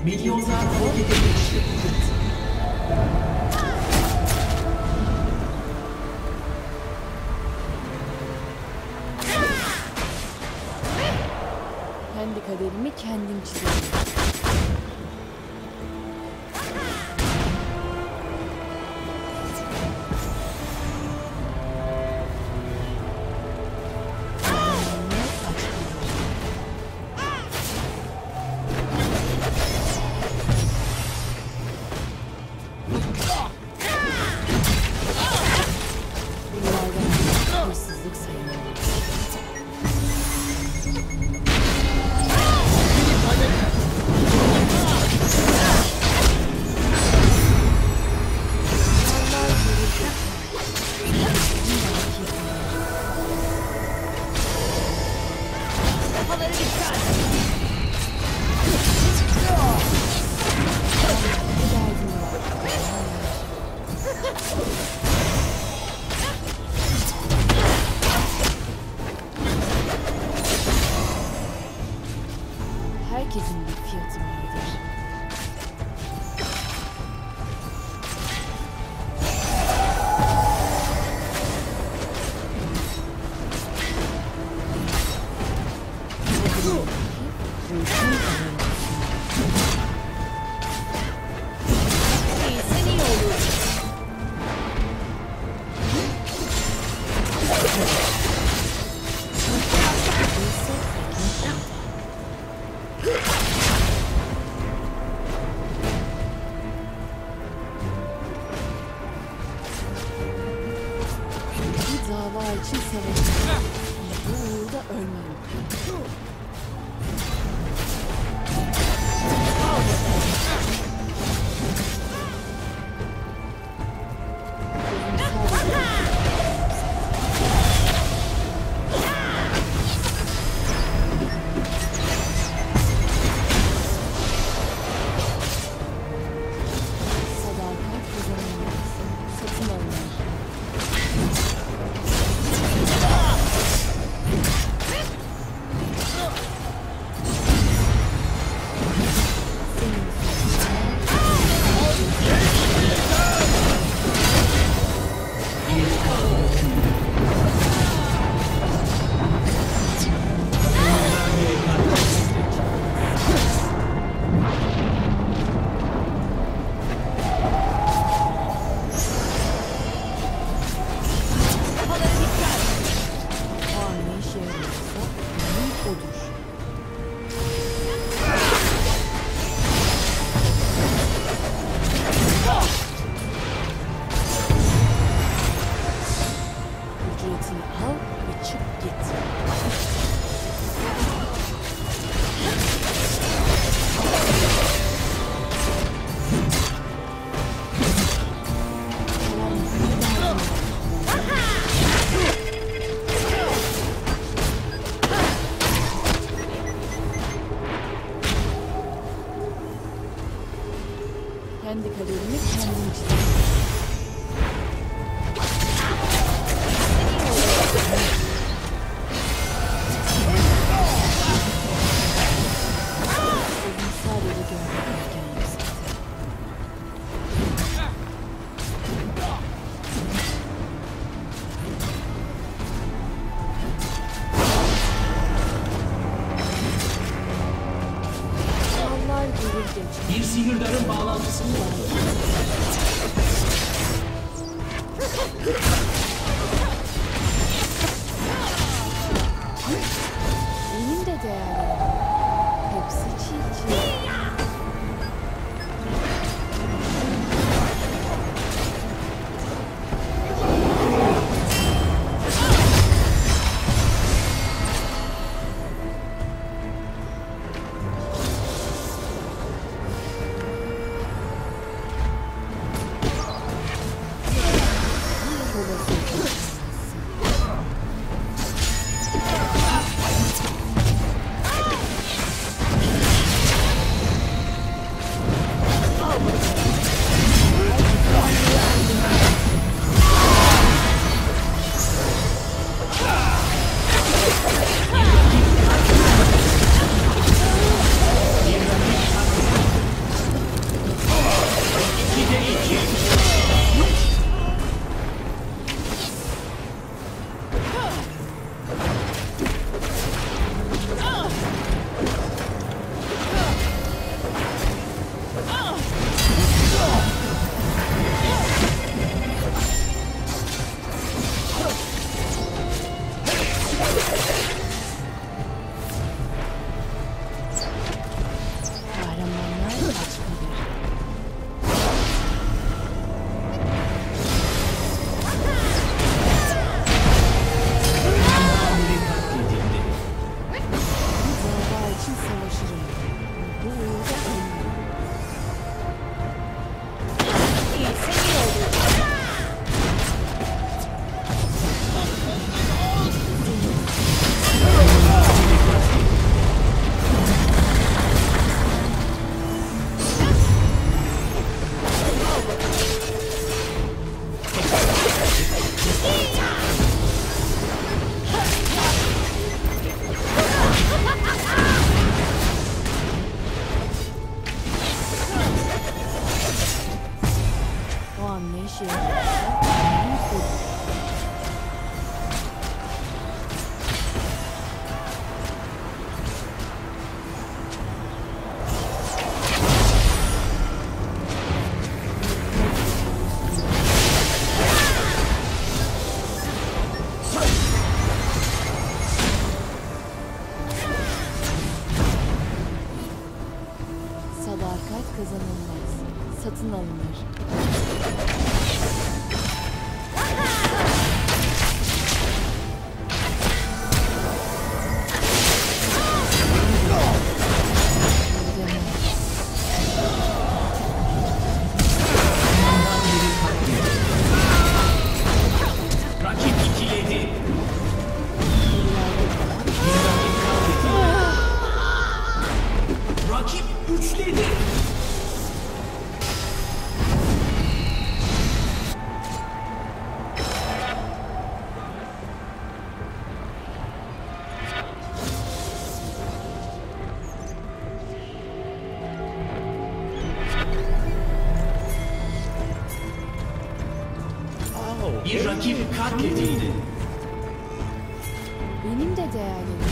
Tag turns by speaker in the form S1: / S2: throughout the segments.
S1: Milyonlar harekete geçti.
S2: Kendi kaderimi kendim çiziyorum. Hırsızlık sayılır. Herkesin bir fiyatı vardır. İyisi iyi olur. Bir dava için savaşırım. Bu uğurda ölmem. Sadakat kazanılmaz. Satın alınır. O an ne işe yarıyorsa onun odur. Ücretini al ve çık git. Kendi kaderimi kendim çiziyorum. Sözüm sadece görmek erken yükseldi. Yollar gelir geçer.
S1: Bir sihirdarın bağlantısı var.
S2: Benim de değerlerim. Hepsi çiğ çiğ. satın alınır.
S1: Rakip ikiledi. Bir rakip katledildi. Rakip üçledi. Bir rakip katledildi.
S2: Benim de değerlerim.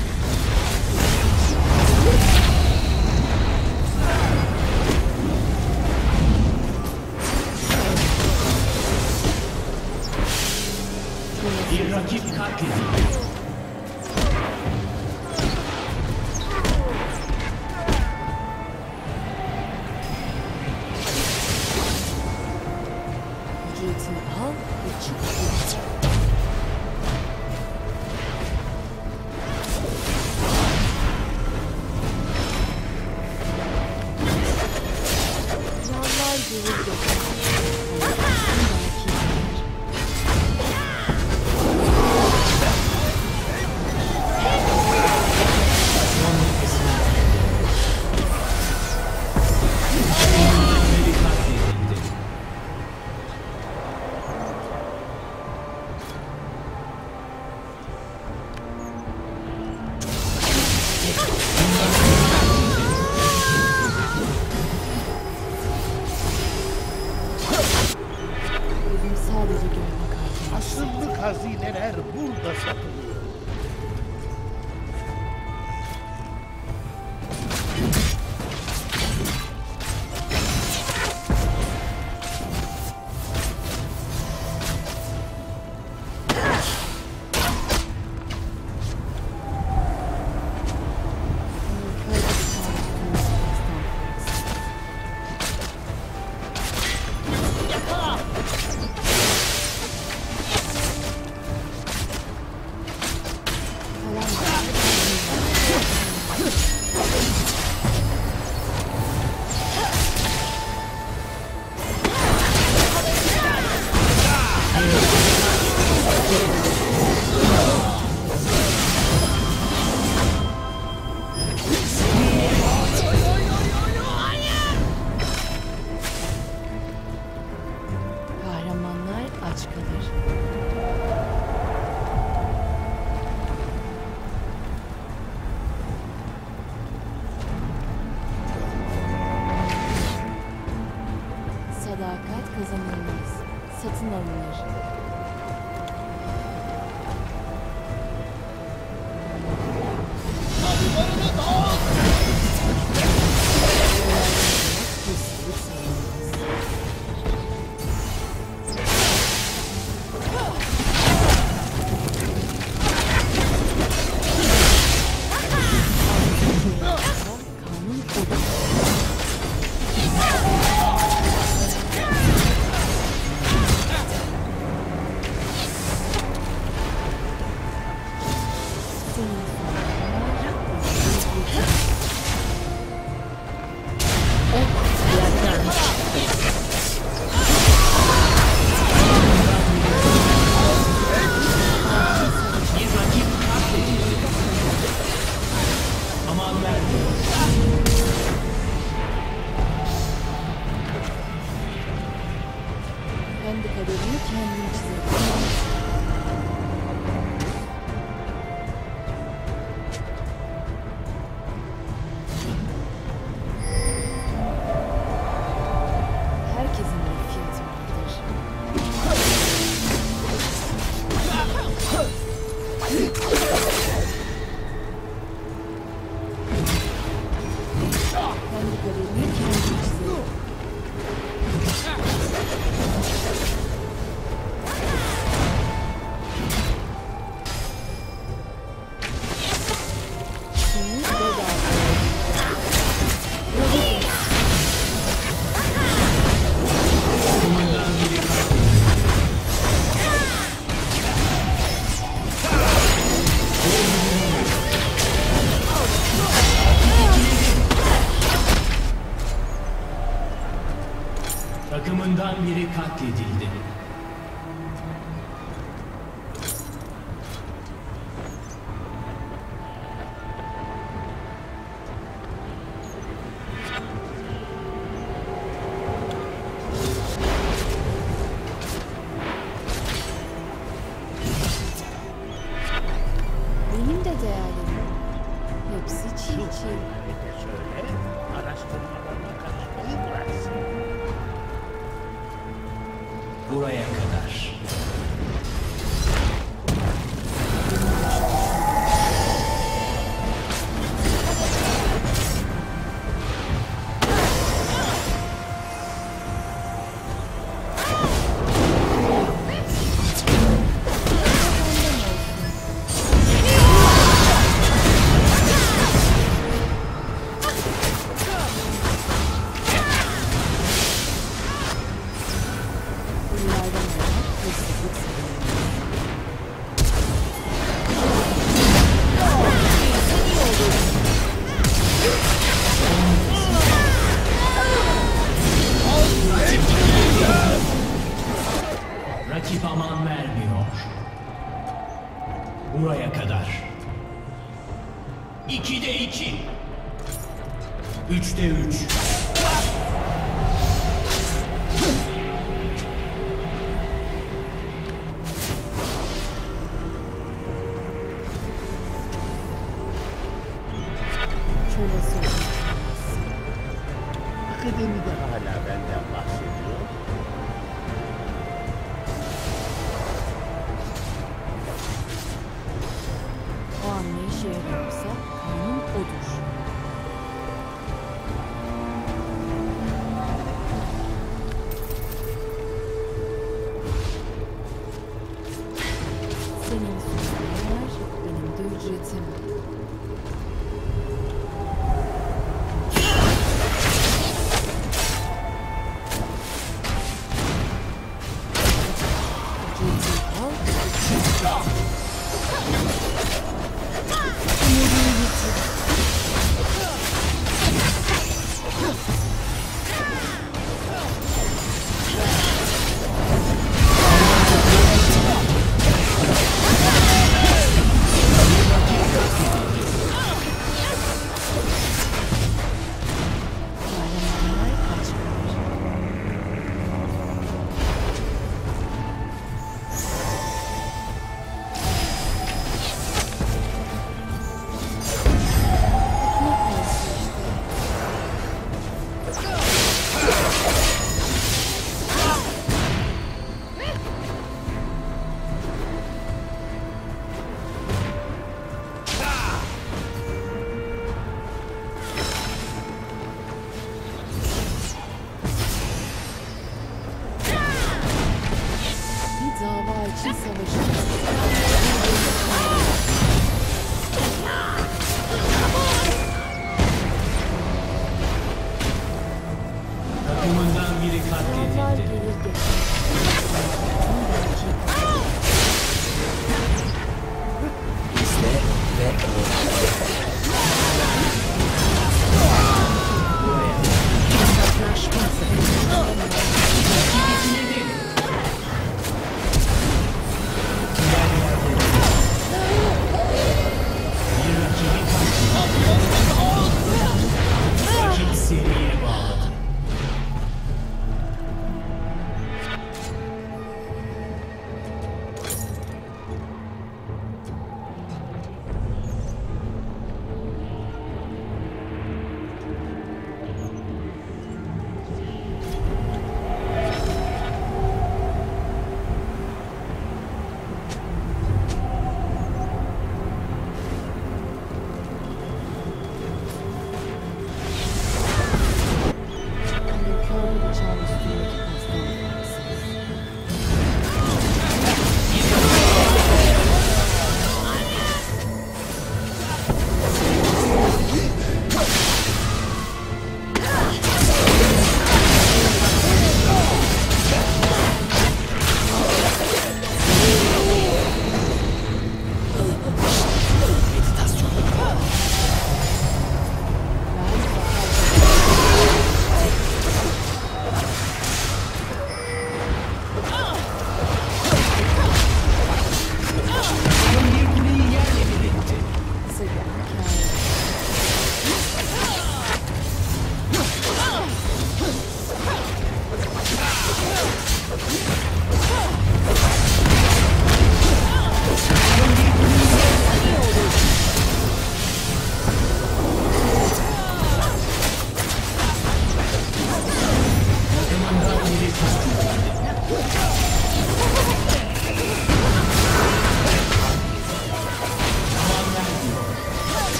S1: Bir rakip katledildi.
S2: Ücretini al ve çık. Krallar gurur döker. Belki yener.
S1: Rakipleri katledildi.
S2: Gözüm sadece görmek artık.
S3: Asırlık hazineler burada satılıyor.
S2: Kahramanlar aç kalır. Sadakat kazanılmaz, satın alınır. Hırsızlık sayılmaz. Kanun odur. Senin
S1: Bir rakip katledildi. Aman verdi.
S2: kendi kaderini kendin çizebilirsin.
S1: biri katledildi.
S2: Benim de değerlerim. Hepsi çiğ çiğ.
S3: Bir de söyle, araştırmalarına karışmayı bıraksın.
S1: Buraya kadar.
S2: Bunlardan olmak hırsızlık sayılır.
S1: Rakip aman vermiyor. Buraya kadar. 2'de 2. 3'te 3.
S2: Çolası olur.
S3: Akademide hala benden bahsediyor.
S2: O an ne işe yarıyorsa kanun odur. Senin suçlular benim de ücretim. Ücreti al, umudumu yitir. Kahramanlar kaçar. Ekmek arası işte. Bir dava için savaşırız.
S1: Takımından biri
S2: Dağlar
S1: katledildi.
S2: gelir geçer. Belki
S1: Bir rakibi katledildi. Rakip seriye bağladı.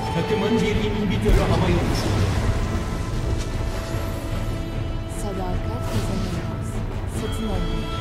S1: Takımın bir inhibitörü havaya uçurdu.
S2: Sadakat kazanılmaz. Satın alınır.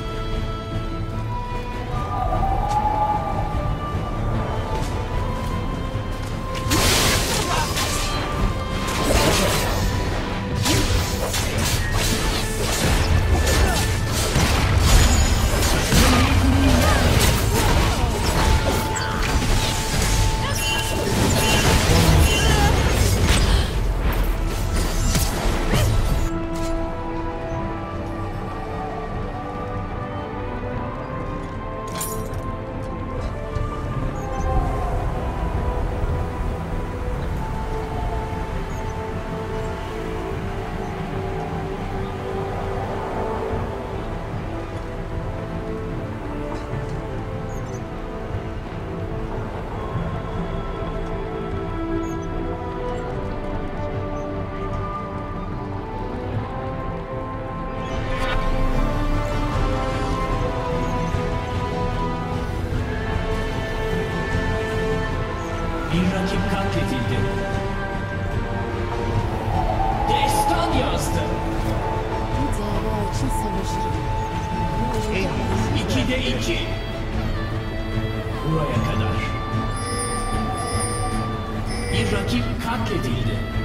S1: Bir rakip katledildi. Destan yazdı.
S2: Bir dava için savaşırım. Bu
S3: En
S2: oyunda
S1: 2'de 2. Buraya kadar. Bir rakip katledildi.